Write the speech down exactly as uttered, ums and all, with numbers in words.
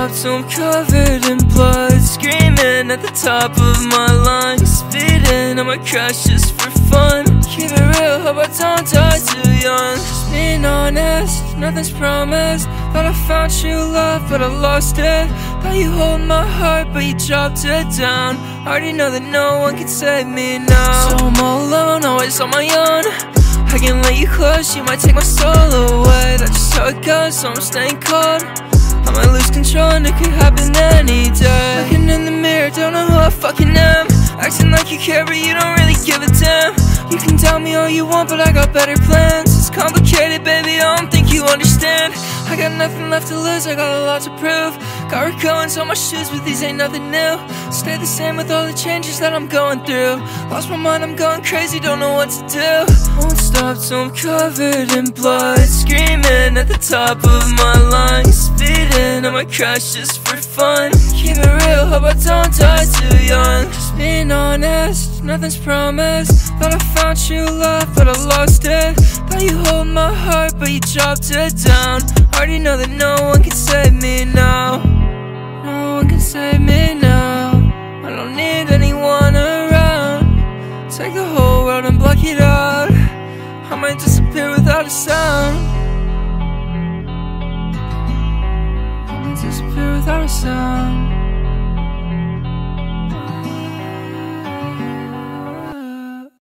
stop till I'm covered in blood, screaming at the top of my lungs, speeding, I might crash just for fun. Keep it real, hope I don't die too young. Just being honest, nothing's promised. Thought I found true love, but I lost it. Thought you hold my heart, but you dropped it down. Already know that no one can save me now. So I'm all alone, always on my own. I can't let you close, you might take my soul away. That's just how it goes, so I'm staying cold. I might lose control and it could happen any day. Looking in the mirror, don't know who I fucking am. Acting like you care, but you don't really give a damn. You can tell me all you want, but I got better plans. It's complicated, baby, I don't think you understand. I got nothing left to lose, I got a lot to prove. Got recurrence on my shoes, but these ain't nothing new. Stay the same with all the changes that I'm going through. Lost my mind, I'm going crazy, don't know what to do. Won't stop till I'm covered in blood, screaming at the top of my lungs, speeding, I might crash just for fun. Keep it real, hope I don't die too young. Just being honest, nothing's promised. Thought I found true love, but I lost it. Thought you hold my heart, but you dropped it down. Already know that no one can save me now. No one can save me now. I don't need anyone around. Take the whole world and block it out. I might disappear without a sound. I might disappear without a sound.